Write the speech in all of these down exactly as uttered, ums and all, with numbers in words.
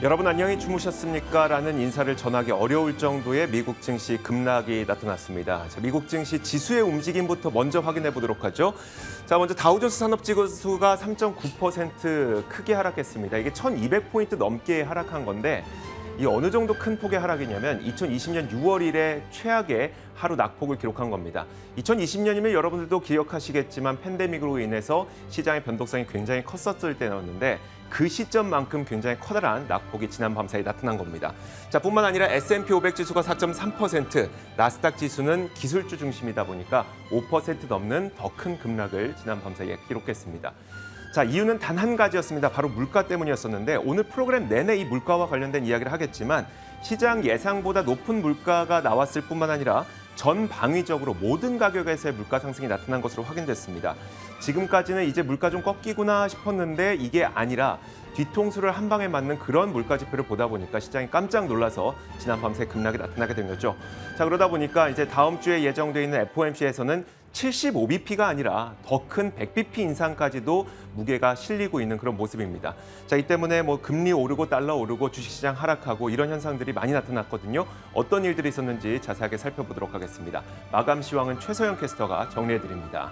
여러분 안녕히 주무셨습니까? 라는 인사를 전하기 어려울 정도의 미국 증시 급락이 나타났습니다. 자, 미국 증시 지수의 움직임부터 먼저 확인해 보도록 하죠. 자, 먼저 다우존스 산업지수가 삼 점 구 퍼센트 크게 하락했습니다. 이게 천이백 포인트 넘게 하락한 건데 이 어느 정도 큰 폭의 하락이냐면 이천이십 년 유월 일에 최악의 하루 낙폭을 기록한 겁니다. 이천이십 년이면 여러분들도 기억하시겠지만 팬데믹으로 인해서 시장의 변동성이 굉장히 컸었을 때였는데 그 시점만큼 굉장히 커다란 낙폭이 지난 밤 사이 나타난 겁니다. 자, 뿐만 아니라 에스 앤 피 오백 지수가 사 점 삼 퍼센트, 나스닥 지수는 기술주 중심이다 보니까 오 퍼센트 넘는 더 큰 급락을 지난 밤 사이에 기록했습니다. 자, 이유는 단 한 가지였습니다. 바로 물가 때문이었었는데 오늘 프로그램 내내 이 물가와 관련된 이야기를 하겠지만 시장 예상보다 높은 물가가 나왔을 뿐만 아니라 전 방위적으로 모든 가격에서의 물가 상승이 나타난 것으로 확인됐습니다. 지금까지는 이제 물가 좀 꺾이구나 싶었는데 이게 아니라 뒤통수를 한 방에 맞는 그런 물가 지표를 보다 보니까 시장이 깜짝 놀라서 지난 밤새 급락이 나타나게 된 거죠. 자, 그러다 보니까 이제 다음 주에 예정돼 있는 에프 오 엠 씨에서는 칠십오 비피가 아니라 더 큰 백 비피 인상까지도 무게가 실리고 있는 그런 모습입니다. 자, 이 때문에 뭐 금리 오르고 달러 오르고 주식시장 하락하고 이런 현상들이 많이 나타났거든요. 어떤 일들이 있었는지 자세하게 살펴보도록 하겠습니다. 마감 시황은 최소영 캐스터가 정리해드립니다.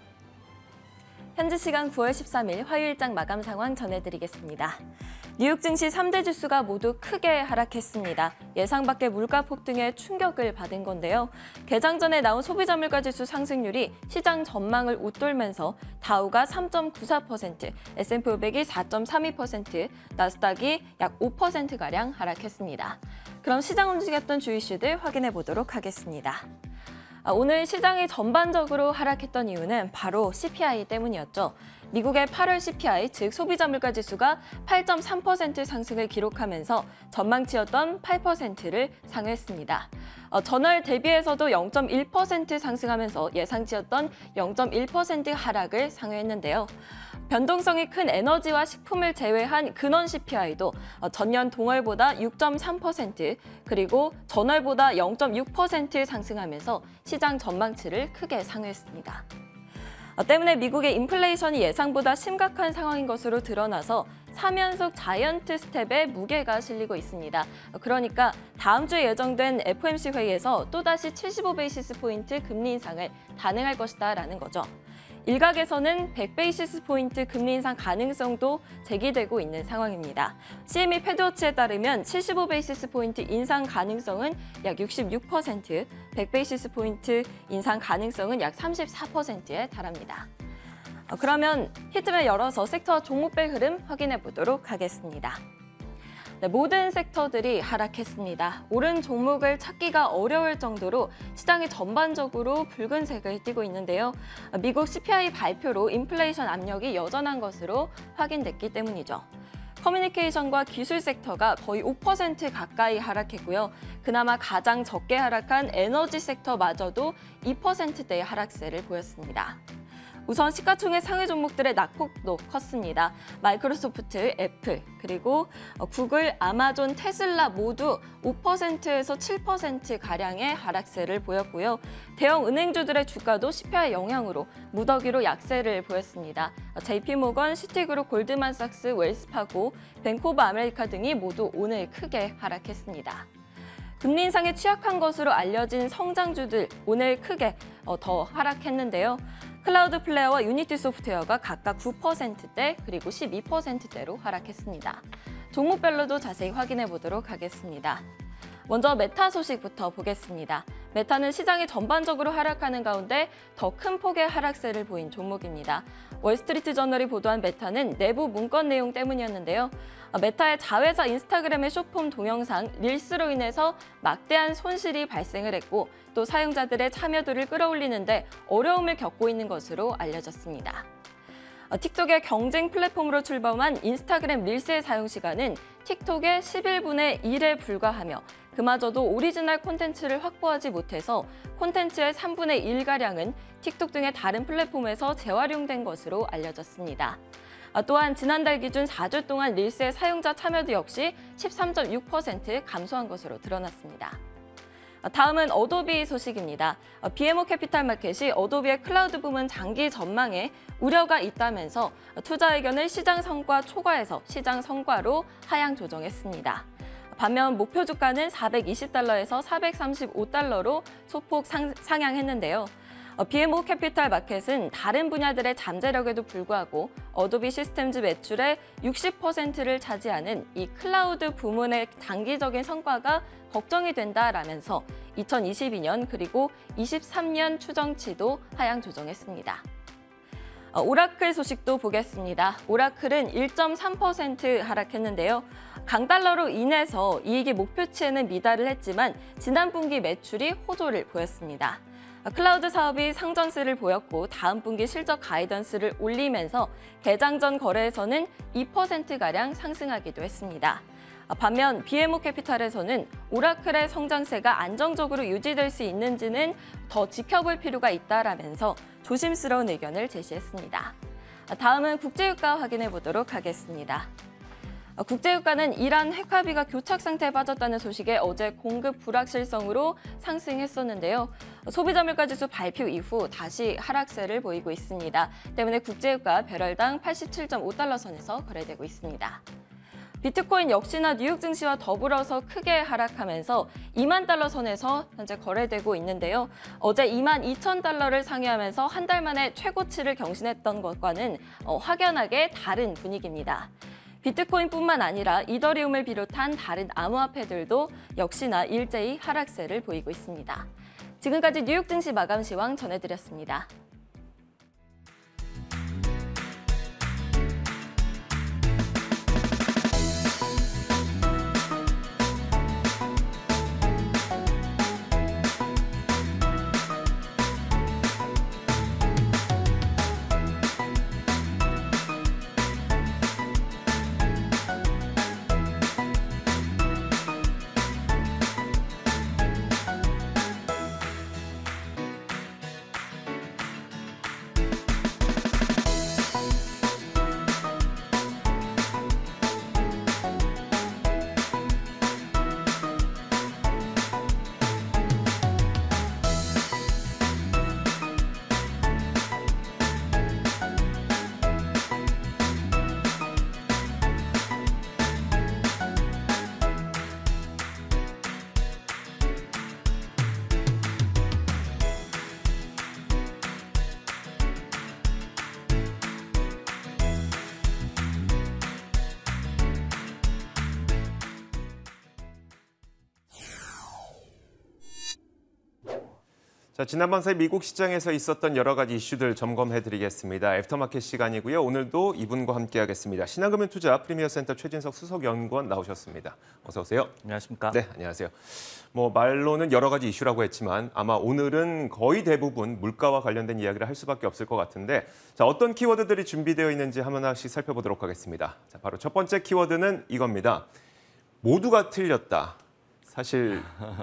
현지 시간 구월 십삼일 화요일장 마감 상황 전해드리겠습니다. 뉴욕 증시 삼 대 지수가 모두 크게 하락했습니다. 예상 밖의 물가 폭등에 충격을 받은 건데요. 개장 전에 나온 소비자 물가 지수 상승률이 시장 전망을 웃돌면서 다우가 삼 점 구사 퍼센트, 에스 앤 피 오백이 사 점 삼이 퍼센트, 나스닥이 약 오 퍼센트가량 하락했습니다. 그럼 시장 움직였던 주요 이슈들 확인해 보도록 하겠습니다. 오늘 시장이 전반적으로 하락했던 이유는 바로 씨 피 아이 때문이었죠. 미국의 팔월 씨 피 아이, 즉 소비자 물가 지수가 팔 점 삼 퍼센트 상승을 기록하면서 전망치였던 팔 퍼센트를 상회했습니다. 어, 전월 대비해서도 영 점 일 퍼센트 상승하면서 예상치였던 영 점 일 퍼센트 하락을 상회했는데요. 변동성이 큰 에너지와 식품을 제외한 근원 씨 피 아이도 전년 동월보다 육 점 삼 퍼센트 그리고 전월보다 영 점 육 퍼센트 상승하면서 시장 전망치를 크게 상회했습니다. 때문에 미국의 인플레이션이 예상보다 심각한 상황인 것으로 드러나서 삼 연속 자이언트 스텝에 무게가 실리고 있습니다. 그러니까 다음 주에 예정된 에프 오 엠 씨 회의에서 또다시 칠십오 베이시스 포인트 금리 인상을 단행할 것이다라는 거죠. 일각에서는 백 베이시스 포인트 금리 인상 가능성도 제기되고 있는 상황입니다. 씨 엠 이 패드워치에 따르면 칠십오 베이시스 포인트 인상 가능성은 약 육십육 퍼센트, 백 베이시스 포인트 인상 가능성은 약 삼십사 퍼센트에 달합니다. 그러면 히트맵 열어서 섹터와 종목별 흐름 확인해 보도록 하겠습니다. 네, 모든 섹터들이 하락했습니다. 오른 종목을 찾기가 어려울 정도로 시장이 전반적으로 붉은색을 띠고 있는데요. 미국 씨 피 아이 발표로 인플레이션 압력이 여전한 것으로 확인됐기 때문이죠. 커뮤니케이션과 기술 섹터가 거의 오 퍼센트 가까이 하락했고요. 그나마 가장 적게 하락한 에너지 섹터마저도 이 퍼센트대의 하락세를 보였습니다. 우선 시가총액 상위 종목들의 낙폭도 컸습니다. 마이크로소프트, 애플, 그리고 구글, 아마존, 테슬라 모두 오 퍼센트에서 칠 퍼센트가량의 하락세를 보였고요. 대형 은행주들의 주가도 씨 피 아이 영향으로 무더기로 약세를 보였습니다. 제이 피 모건, 시티그룹, 골드만삭스, 웰스파고, 뱅크 오브 아메리카 등이 모두 오늘 크게 하락했습니다. 금리 인상에 취약한 것으로 알려진 성장주들 오늘 크게 더 하락했는데요. 클라우드 플레어와 유니티 소프트웨어가 각각 구 퍼센트대 그리고 십이 퍼센트대로 하락했습니다. 종목별로도 자세히 확인해 보도록 하겠습니다. 먼저 메타 소식부터 보겠습니다. 메타는 시장이 전반적으로 하락하는 가운데 더 큰 폭의 하락세를 보인 종목입니다. 월스트리트 저널이 보도한 메타는 내부 문건 내용 때문이었는데요. 메타의 자회사 인스타그램의 숏폼 동영상 릴스로 인해서 막대한 손실이 발생을 했고 또 사용자들의 참여도를 끌어올리는데 어려움을 겪고 있는 것으로 알려졌습니다. 틱톡의 경쟁 플랫폼으로 출범한 인스타그램 릴스의 사용 시간은 틱톡의 십일분의 일에 불과하며 그마저도 오리지널 콘텐츠를 확보하지 못해서 콘텐츠의 삼분의 일가량은 틱톡 등의 다른 플랫폼에서 재활용된 것으로 알려졌습니다. 또한 지난달 기준 사 주 동안 릴스의 사용자 참여도 역시 십삼 점 육 퍼센트 감소한 것으로 드러났습니다. 다음은 어도비 소식입니다. 비엠오 캐피탈 마켓이 어도비의 클라우드 부문 장기 전망에 우려가 있다면서 투자 의견을 시장 성과 초과해서 시장 성과로 하향 조정했습니다. 반면 목표 주가는 사백이십 달러에서 사백삼십오 달러로 소폭 상, 상향했는데요. 비엠오 캐피탈 마켓은 다른 분야들의 잠재력에도 불구하고 어도비 시스템즈 매출의 육십 퍼센트를 차지하는 이 클라우드 부문의 단기적인 성과가 걱정이 된다라면서 이천이십이 년 그리고 이십삼 년 추정치도 하향 조정했습니다. 오라클 소식도 보겠습니다. 오라클은 일 점 삼 퍼센트 하락했는데요. 강달러로 인해서 이익이 목표치에는 미달을 했지만 지난 분기 매출이 호조를 보였습니다. 클라우드 사업이 상전세를 보였고 다음 분기 실적 가이던스를 올리면서 개장 전 거래에서는 이 퍼센트가량 상승하기도 했습니다. 반면 비엠오 캐피탈에서는 오라클의 성장세가 안정적으로 유지될 수 있는지는 더 지켜볼 필요가 있다라면서 조심스러운 의견을 제시했습니다. 다음은 국제유가 확인해 보도록 하겠습니다. 국제유가는 이란 핵합의가 교착 상태에 빠졌다는 소식에 어제 공급 불확실성으로 상승했었는데요. 소비자 물가지수 발표 이후 다시 하락세를 보이고 있습니다. 때문에 국제유가 배럴당 팔십칠 점 오 달러 선에서 거래되고 있습니다. 비트코인 역시나 뉴욕 증시와 더불어서 크게 하락하면서 이만 달러 선에서 현재 거래되고 있는데요. 어제 이만 이천 달러를 상회하면서 한 달 만에 최고치를 경신했던 것과는 확연하게 다른 분위기입니다. 비트코인뿐만 아니라 이더리움을 비롯한 다른 암호화폐들도 역시나 일제히 하락세를 보이고 있습니다. 지금까지 뉴욕 증시 마감 시황 전해드렸습니다. 자, 지난 밤 사이 미국 시장에서 있었던 여러 가지 이슈들 점검해드리겠습니다. 애프터마켓 시간이고요. 오늘도 이분과 함께하겠습니다. 신한금융투자 프리미어센터 최진석 수석연구원 나오셨습니다. 어서 오세요. 안녕하십니까? 네, 안녕하세요. 뭐 말로는 여러 가지 이슈라고 했지만 아마 오늘은 거의 대부분 물가와 관련된 이야기를 할 수밖에 없을 것 같은데 자, 어떤 키워드들이 준비되어 있는지 하나씩 살펴보도록 하겠습니다. 자, 바로 첫 번째 키워드는 이겁니다. 모두가 틀렸다. 사실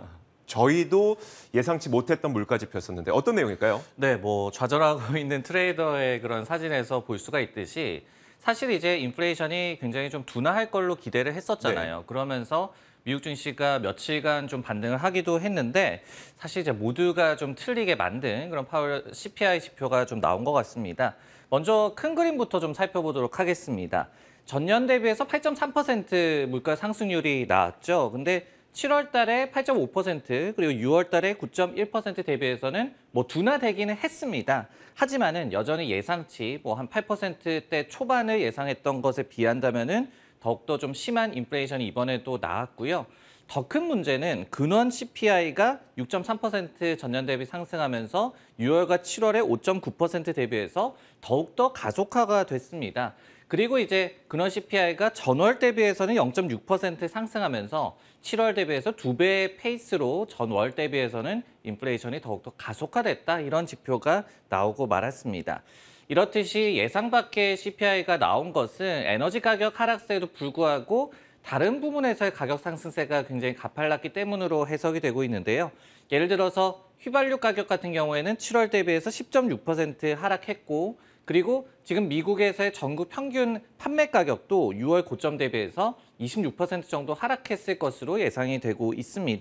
저희도 예상치 못했던 물가 지표였었는데 어떤 내용일까요? 네, 뭐 좌절하고 있는 트레이더의 그런 사진에서 볼 수가 있듯이 사실 이제 인플레이션이 굉장히 좀 둔화할 걸로 기대를 했었잖아요. 네. 그러면서 미국 증시가 며칠간 좀 반등을 하기도 했는데 사실 이제 모두가 좀 틀리게 만든 그런 파월 씨피아이 지표가 좀 나온 것 같습니다. 먼저 큰 그림부터 좀 살펴보도록 하겠습니다. 전년 대비해서 팔 점 삼 퍼센트 물가 상승률이 나왔죠. 근데 칠월 달에 팔 점 오 퍼센트 그리고 유월 달에 구 점 일 퍼센트 대비해서는 뭐 둔화되기는 했습니다. 하지만은 여전히 예상치 뭐 한 팔 퍼센트대 초반을 예상했던 것에 비한다면은 더욱더 좀 심한 인플레이션이 이번에도 나왔고요. 더 큰 문제는 근원 씨피아이가 육 점 삼 퍼센트 전년 대비 상승하면서 유월과 칠월에 오 점 구 퍼센트 대비해서 더욱더 가속화가 됐습니다. 그리고 이제 근원 씨피아이가 전월 대비해서는 영 점 육 퍼센트 상승하면서 칠월 대비해서 두 배의 페이스로 전월 대비해서는 인플레이션이 더욱더 가속화됐다 이런 지표가 나오고 말았습니다. 이렇듯이 예상 밖의 씨피아이가 나온 것은 에너지 가격 하락세에도 불구하고 다른 부분에서의 가격 상승세가 굉장히 가팔랐기 때문으로 해석이 되고 있는데요. 예를 들어서 휘발유 가격 같은 경우에는 칠월 대비해서 십 점 육 퍼센트 하락했고 그리고 지금 미국에서의 전국 평균 판매 가격도 유월 고점 대비해서 이십육 퍼센트 정도 하락했을 것으로 예상이 되고 있습니다.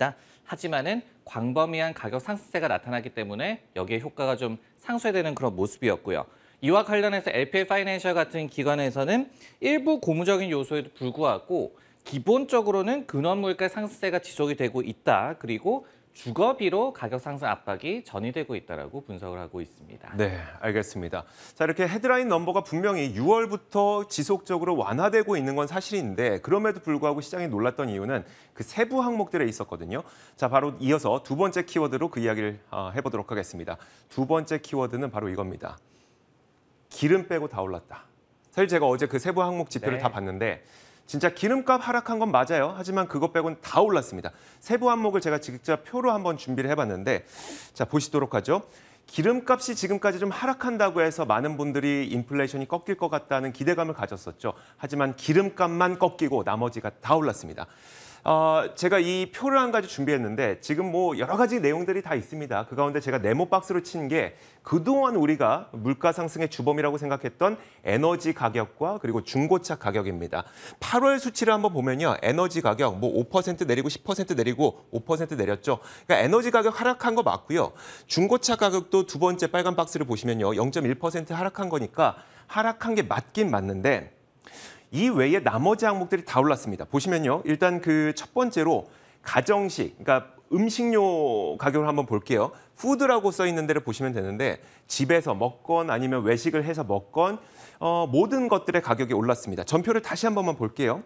하지만은 광범위한 가격 상승세가 나타나기 때문에 여기에 효과가 좀 상쇄되는 그런 모습이었고요. 이와 관련해서 엘피엘 파이낸셜 같은 기관에서는 일부 고무적인 요소에도 불구하고 기본적으로는 근원 물가 상승세가 지속이 되고 있다. 그리고 주거비로 가격 상승 압박이 전이되고 있다라고 분석을 하고 있습니다. 네, 알겠습니다. 자, 이렇게 헤드라인 넘버가 분명히 유월부터 지속적으로 완화되고 있는 건 사실인데 그럼에도 불구하고 시장이 놀랐던 이유는 그 세부 항목들에 있었거든요. 자, 바로 이어서 두 번째 키워드로 그 이야기를 어, 해보도록 하겠습니다. 두 번째 키워드는 바로 이겁니다. 기름 빼고 다 올랐다. 사실 제가 어제 그 세부 항목 지표를 네. 다 봤는데 진짜 기름값 하락한 건 맞아요. 하지만 그것 빼고는 다 올랐습니다. 세부 항목을 제가 직접 표로 한번 준비를 해봤는데 자 보시도록 하죠. 기름값이 지금까지 좀 하락한다고 해서 많은 분들이 인플레이션이 꺾일 것 같다는 기대감을 가졌었죠. 하지만 기름값만 꺾이고 나머지가 다 올랐습니다. 어, 제가 이 표를 한 가지 준비했는데 지금 뭐 여러 가지 내용들이 다 있습니다. 그 가운데 제가 네모 박스로 친 게 그동안 우리가 물가 상승의 주범이라고 생각했던 에너지 가격과 그리고 중고차 가격입니다. 팔월 수치를 한번 보면요. 에너지 가격 뭐 오 퍼센트 내리고 십 퍼센트 내리고 오 퍼센트 내렸죠. 그러니까 에너지 가격 하락한 거 맞고요. 중고차 가격도 두 번째 빨간 박스를 보시면요. 영 점 일 퍼센트 하락한 거니까 하락한 게 맞긴 맞는데 이 외에 나머지 항목들이 다 올랐습니다. 보시면요. 일단 그 첫 번째로 가정식, 그러니까 음식료 가격을 한번 볼게요. 푸드라고 써 있는 데를 보시면 되는데 집에서 먹건 아니면 외식을 해서 먹건 어, 모든 것들의 가격이 올랐습니다. 전표를 다시 한 번만 볼게요.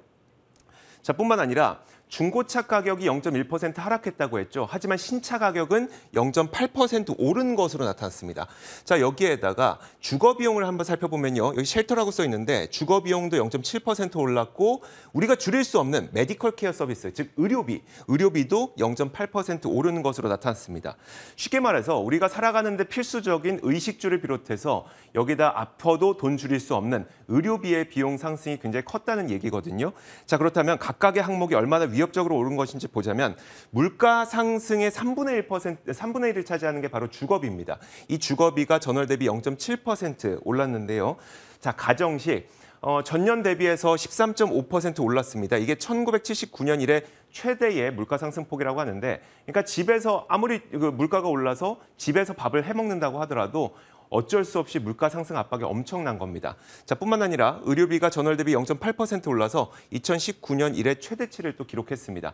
자, 뿐만 아니라 중고차 가격이 영 점 일 퍼센트 하락했다고 했죠. 하지만 신차 가격은 영 점 팔 퍼센트 오른 것으로 나타났습니다. 자, 여기에다가 주거 비용을 한번 살펴보면요. 여기 쉘터라고 써 있는데 주거 비용도 영 점 칠 퍼센트 올랐고 우리가 줄일 수 없는 메디컬 케어 서비스, 즉 의료비, 의료비도 영 점 팔 퍼센트 오르는 것으로 나타났습니다. 쉽게 말해서 우리가 살아가는 데 필수적인 의식주를 비롯해서 여기다 아파도 돈 줄일 수 없는 의료비의 비용 상승이 굉장히 컸다는 얘기거든요. 자, 그렇다면 각각의 항목이 얼마나 위협적으로 오른 것인지 보자면 물가 상승의 삼분의 일 퍼센트, 삼분의 일을 차지하는 게 바로 주거비입니다. 이 주거비가 전월 대비 영 점 칠 퍼센트 올랐는데요. 자, 가정식 어, 전년 대비해서 십삼 점 오 퍼센트 올랐습니다. 이게 천구백칠십구 년 이래 최대의 물가 상승폭이라고 하는데 그러니까 집에서 아무리 그 물가가 올라서 집에서 밥을 해 먹는다고 하더라도 어쩔 수 없이 물가 상승 압박이 엄청난 겁니다. 자, 뿐만 아니라 의료비가 전월 대비 영 점 팔 퍼센트 올라서 이천십구 년 이래 최대치를 또 기록했습니다.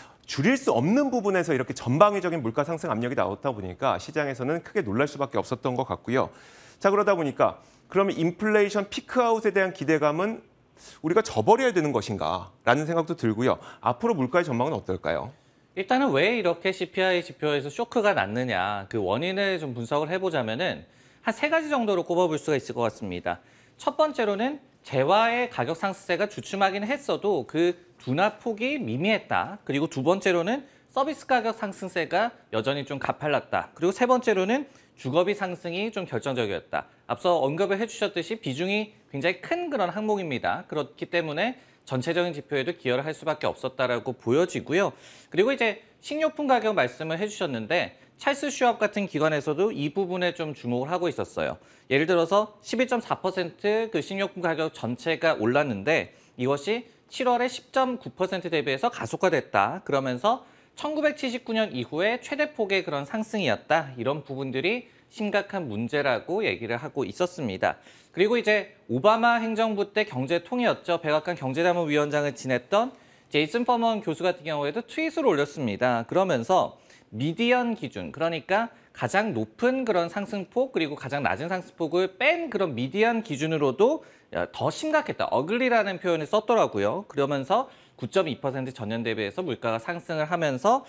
줄일 수 없는 부분에서 이렇게 전방위적인 물가 상승 압력이 나왔다 보니까 시장에서는 크게 놀랄 수밖에 없었던 것 같고요. 자, 그러다 보니까 그러면 인플레이션 피크아웃에 대한 기대감은 우리가 저버려야 되는 것인가라는 생각도 들고요. 앞으로 물가의 전망은 어떨까요? 일단은 왜 이렇게 씨피아이 지표에서 쇼크가 났느냐 그 원인을 좀 분석을 해보자면은 한 세 가지 정도로 꼽아볼 수가 있을 것 같습니다. 첫 번째로는 재화의 가격 상승세가 주춤하긴 했어도 그 둔화폭이 미미했다. 그리고 두 번째로는 서비스 가격 상승세가 여전히 좀 가팔랐다. 그리고 세 번째로는 주거비 상승이 좀 결정적이었다. 앞서 언급을 해주셨듯이 비중이 굉장히 큰 그런 항목입니다. 그렇기 때문에 전체적인 지표에도 기여를 할 수밖에 없었다라고 보여지고요. 그리고 이제 식료품 가격 말씀을 해주셨는데 찰스 슈왑 같은 기관에서도 이 부분에 좀 주목을 하고 있었어요. 예를 들어서 십일 점 사 퍼센트 그 식료품 가격 전체가 올랐는데 이것이 칠월에 십 점 구 퍼센트 대비해서 가속화됐다. 그러면서 천구백칠십구 년 이후에 최대폭의 그런 상승이었다. 이런 부분들이 심각한 문제라고 얘기를 하고 있었습니다. 그리고 이제 오바마 행정부 때 경제통이었죠. 백악관 경제자문위원장을 지냈던 제이슨 퍼먼 교수 같은 경우에도 트윗을 올렸습니다. 그러면서 미디언 기준, 그러니까 가장 높은 그런 상승폭 그리고 가장 낮은 상승폭을 뺀 그런 미디언 기준으로도 더 심각했다. 어글리라는 표현을 썼더라고요. 그러면서 구 점 이 퍼센트 전년 대비해서 물가가 상승을 하면서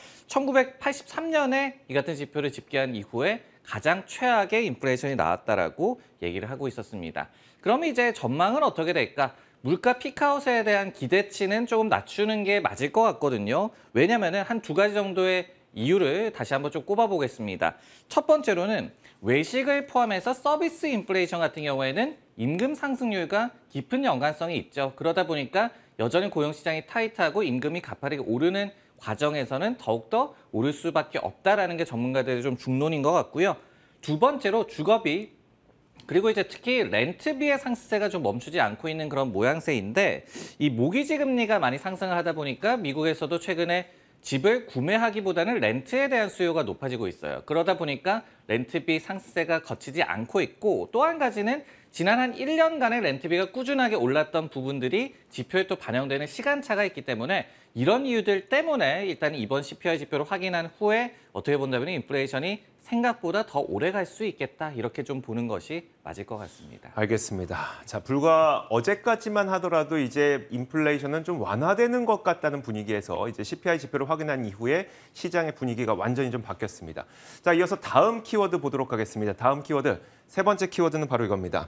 천구백팔십삼 년에 이 같은 지표를 집계한 이후에 가장 최악의 인플레이션이 나왔다라고 얘기를 하고 있었습니다. 그럼 이제 전망은 어떻게 될까? 물가 피크아웃에 대한 기대치는 조금 낮추는 게 맞을 것 같거든요. 왜냐하면 한 두 가지 정도의 이유를 다시 한번 좀 꼽아보겠습니다. 첫 번째로는 외식을 포함해서 서비스 인플레이션 같은 경우에는 임금 상승률과 깊은 연관성이 있죠. 그러다 보니까 여전히 고용시장이 타이트하고 임금이 가파르게 오르는 과정에서는 더욱더 오를 수밖에 없다라는 게 전문가들의 좀 중론인 것 같고요. 두 번째로 주거비, 그리고 이제 특히 렌트비의 상승세가 좀 멈추지 않고 있는 그런 모양새인데 이 모기지 금리가 많이 상승을 하다 보니까 미국에서도 최근에 집을 구매하기보다는 렌트에 대한 수요가 높아지고 있어요. 그러다 보니까 렌트비 상승세가 거치지 않고 있고 또 한 가지는 지난 한 일 년간의 렌트비가 꾸준하게 올랐던 부분들이 지표에 또 반영되는 시간차가 있기 때문에 이런 이유들 때문에 일단 이번 씨피아이 지표를 확인한 후에 어떻게 본다면 인플레이션이 생각보다 더 오래 갈 수 있겠다 이렇게 좀 보는 것이 맞을 것 같습니다. 알겠습니다. 자, 불과 어제까지만 하더라도 이제 인플레이션은 좀 완화되는 것 같다는 분위기에서 이제 씨피아이 지표를 확인한 이후에 시장의 분위기가 완전히 좀 바뀌었습니다. 자, 이어서 다음 키워드 보도록 하겠습니다. 다음 키워드, 세 번째 키워드는 바로 이겁니다.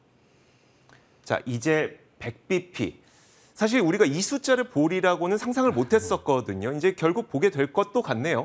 자, 이제 백 비피. 사실 우리가 이 숫자를 보리라고는 상상을 못했었거든요. 이제 결국 보게 될 것도 같네요.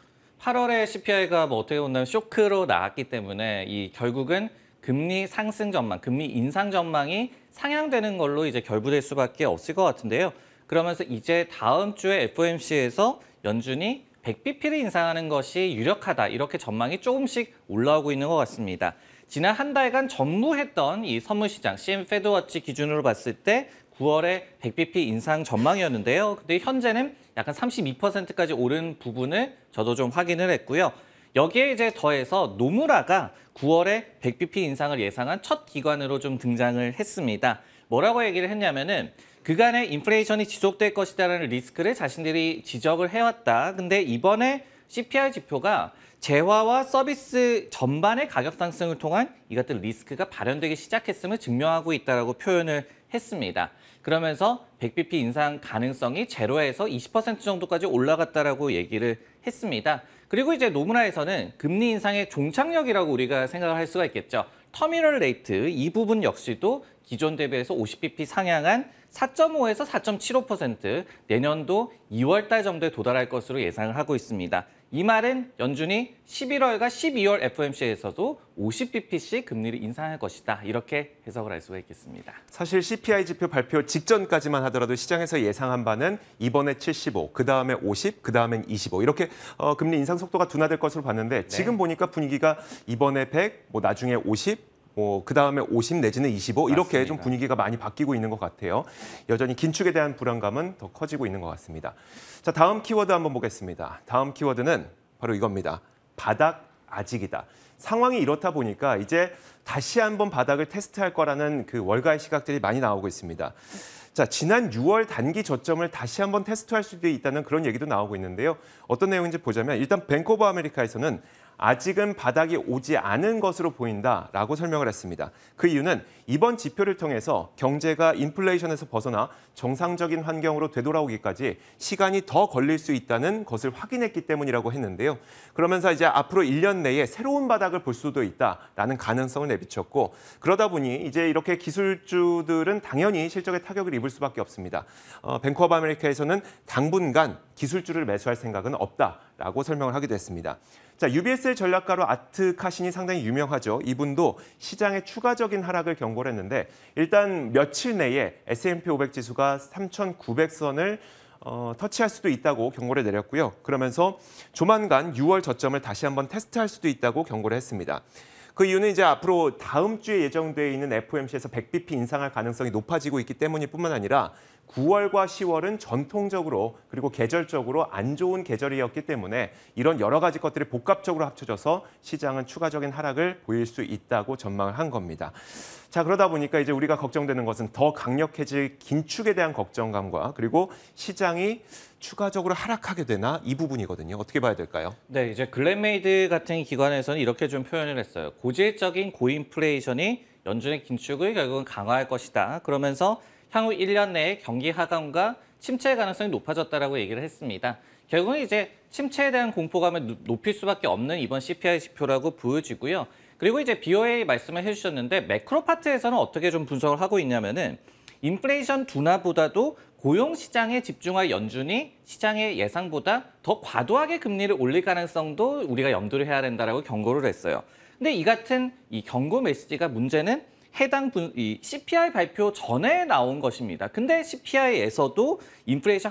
팔월에 씨피아이가 뭐 어떻게 본다면 쇼크로 나왔기 때문에 이 결국은 금리 상승 전망, 금리 인상 전망이 상향되는 걸로 이제 결부될 수밖에 없을 것 같은데요. 그러면서 이제 다음 주에 에프오엠씨에서 연준이 백 비피를 인상하는 것이 유력하다 이렇게 전망이 조금씩 올라오고 있는 것 같습니다. 지난 한 달간 전무했던 이 선물 시장 씨엠 페드워치 기준으로 봤을 때 구월에 백 비피 인상 전망이었는데요. 근데 현재는 약간 삼십이 퍼센트까지 오른 부분을 저도 좀 확인을 했고요. 여기에 이제 더해서 노무라가 구월에 백 비피 인상을 예상한 첫 기관으로 좀 등장을 했습니다. 뭐라고 얘기를 했냐면은 그간의 인플레이션이 지속될 것이다라는 리스크를 자신들이 지적을 해왔다. 근데 이번에 씨피아이 지표가 재화와 서비스 전반의 가격 상승을 통한 이 같은 리스크가 발현되기 시작했음을 증명하고 있다라고 표현을 했습니다. 그러면서 백 비피 인상 가능성이 제로에서 이십 퍼센트 정도까지 올라갔다라고 얘기를 했습니다. 그리고 이제 노무라에서는 금리 인상의 종착역이라고 우리가 생각을 할 수가 있겠죠. 터미널 레이트 이 부분 역시도 기존 대비해서 오십 비피 상향한 사 점 오에서 사 점 칠오 퍼센트 내년도 이월 달 정도에 도달할 것으로 예상을 하고 있습니다. 이 말은 연준이 십일월과 십이월 에프오엠씨에서도 오십 비피씩 금리를 인상할 것이다. 이렇게 해석을 할 수가 있겠습니다. 사실 씨피아이 지표 발표 직전까지만 하더라도 시장에서 예상한 바는 이번에 칠십오, 그다음에 오십, 그다음엔 이십오 이렇게 어, 금리 인상 속도가 둔화될 것으로 봤는데 지금 네. 보니까 분위기가 이번에 백, 뭐 나중에 오십, 뭐 그다음에 오십 내지는 이십오 이렇게 맞습니다. 좀 분위기가 많이 바뀌고 있는 것 같아요. 여전히 긴축에 대한 불안감은 더 커지고 있는 것 같습니다. 자, 다음 키워드 한번 보겠습니다. 다음 키워드는 바로 이겁니다. 바닥 아직이다. 상황이 이렇다 보니까 이제 다시 한번 바닥을 테스트할 거라는 그 월가의 시각들이 많이 나오고 있습니다. 자, 지난 유월 단기 저점을 다시 한번 테스트할 수도 있다는 그런 얘기도 나오고 있는데요. 어떤 내용인지 보자면 일단 뱅크 오브 아메리카에서는 아직은 바닥이 오지 않은 것으로 보인다라고 설명을 했습니다. 그 이유는 이번 지표를 통해서 경제가 인플레이션에서 벗어나 정상적인 환경으로 되돌아오기까지 시간이 더 걸릴 수 있다는 것을 확인했기 때문이라고 했는데요. 그러면서 이제 앞으로 일 년 내에 새로운 바닥을 볼 수도 있다라는 가능성을 내비쳤고 그러다 보니 이제 이렇게 기술주들은 당연히 실적에 타격을 입을 수밖에 없습니다. 어, 뱅크 오브 아메리카에서는 당분간 기술주를 매수할 생각은 없다라고 설명을 하기도 했습니다. 자, 유비에스엘 전략가로 아트 카신이 상당히 유명하죠. 이분도 시장의 추가적인 하락을 경고를 했는데 일단 며칠 내에 에스 앤 피 오백 지수가 삼천구백 선을 어, 터치할 수도 있다고 경고를 내렸고요. 그러면서 조만간 유월 저점을 다시 한번 테스트할 수도 있다고 경고를 했습니다. 그 이유는 이제 앞으로 다음 주에 예정돼 있는 에프오엠씨에서 백 비피 인상할 가능성이 높아지고 있기 때문일 뿐만 아니라 구월과 시월은 전통적으로 그리고 계절적으로 안 좋은 계절이었기 때문에 이런 여러 가지 것들이 복합적으로 합쳐져서 시장은 추가적인 하락을 보일 수 있다고 전망을 한 겁니다. 자, 그러다 보니까 이제 우리가 걱정되는 것은 더 강력해질 긴축에 대한 걱정감과 그리고 시장이 추가적으로 하락하게 되나 이 부분이거든요. 어떻게 봐야 될까요? 네, 이제 글렌메이드 같은 기관에서는 이렇게 좀 표현을 했어요. 고질적인 고인플레이션이 연준의 긴축을 결국은 강화할 것이다. 그러면서 향후 일 년 내에 경기 하강과 침체 가능성이 높아졌다라고 얘기를 했습니다. 결국은 이제 침체에 대한 공포감을 높일 수밖에 없는 이번 씨피아이 지표라고 보여지고요. 그리고 이제 비오에이 말씀을 해주셨는데 매크로 파트에서는 어떻게 좀 분석을 하고 있냐면은 인플레이션 둔화보다도 고용 시장에 집중할 연준이 시장의 예상보다 더 과도하게 금리를 올릴 가능성도 우리가 염두를 해야 된다라고 경고를 했어요. 근데 이 같은 이 경고 메시지가 문제는 해당 분, 이 씨피아이 발표 전에 나온 것입니다. 근데 씨피아이에서도 인플레이션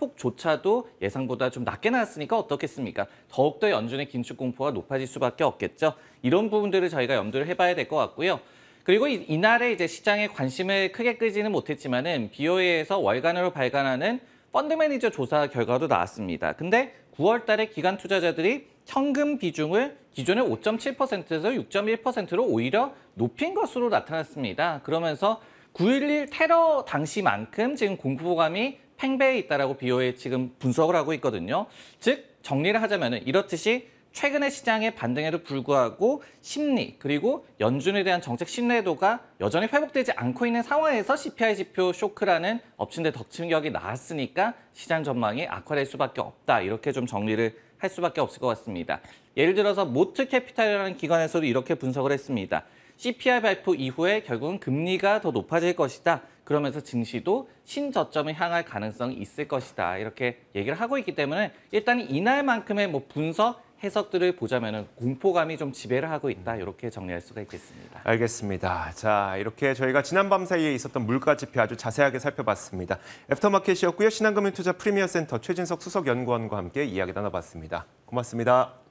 하강폭조차도 예상보다 좀 낮게 나왔으니까 어떻겠습니까? 더욱더 연준의 긴축 공포가 높아질 수밖에 없겠죠. 이런 부분들을 저희가 염두를 해봐야 될 것 같고요. 그리고 이, 이날에 이제 시장의 관심을 크게 끄지는 못했지만은 비오에이에서 월간으로 발간하는 펀드 매니저 조사 결과도 나왔습니다. 근데 구월 달에 기관 투자자들이 현금 비중을 기존의 오 점 칠 퍼센트에서 육 점 일 퍼센트로 오히려 높인 것으로 나타났습니다. 그러면서 구일일 테러 당시만큼 지금 공포감이 팽배해 있다라고 비오에 지금 분석을 하고 있거든요. 즉 정리를 하자면은 이렇듯이 최근의 시장의 반등에도 불구하고 심리 그리고 연준에 대한 정책 신뢰도가 여전히 회복되지 않고 있는 상황에서 씨피아이 지표 쇼크라는 엎친 데 덮친 격이 나왔으니까 시장 전망이 악화될 수밖에 없다. 이렇게 좀 정리를 할 수밖에 없을 것 같습니다. 예를 들어서 모트 캐피탈이라는 기관에서도 이렇게 분석을 했습니다. 씨피아이 발표 이후에 결국은 금리가 더 높아질 것이다. 그러면서 증시도 신저점을 향할 가능성이 있을 것이다. 이렇게 얘기를 하고 있기 때문에 일단 이날만큼의 뭐 분석, 해석들을 보자면 공포감이 좀 지배를 하고 있다. 이렇게 정리할 수가 있겠습니다. 알겠습니다. 자, 이렇게 저희가 지난밤 사이에 있었던 물가 지표 아주 자세하게 살펴봤습니다. 애프터마켓이었고요. 신한금융투자 프리미어센터 최진석 수석연구원과 함께 이야기 나눠봤습니다. 고맙습니다.